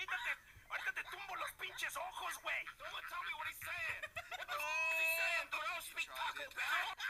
ahorita te tumbo los pinches ojos, güey. Tell me what he's saying. What the f is he saying, dude? I don't speak Taco Bell.